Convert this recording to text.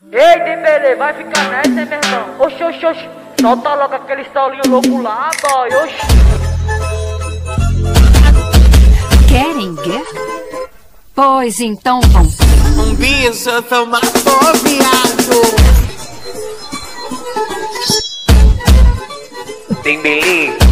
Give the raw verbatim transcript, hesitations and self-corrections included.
Ei, Dembele, vai ficar nessa, hein, meu irmão? Oxi, oxi, oxi. Solta logo aquele solinho louco lá, boy, oxi. Querem guerra? Pois então vão. Um bicho tomado, viado. Dembele.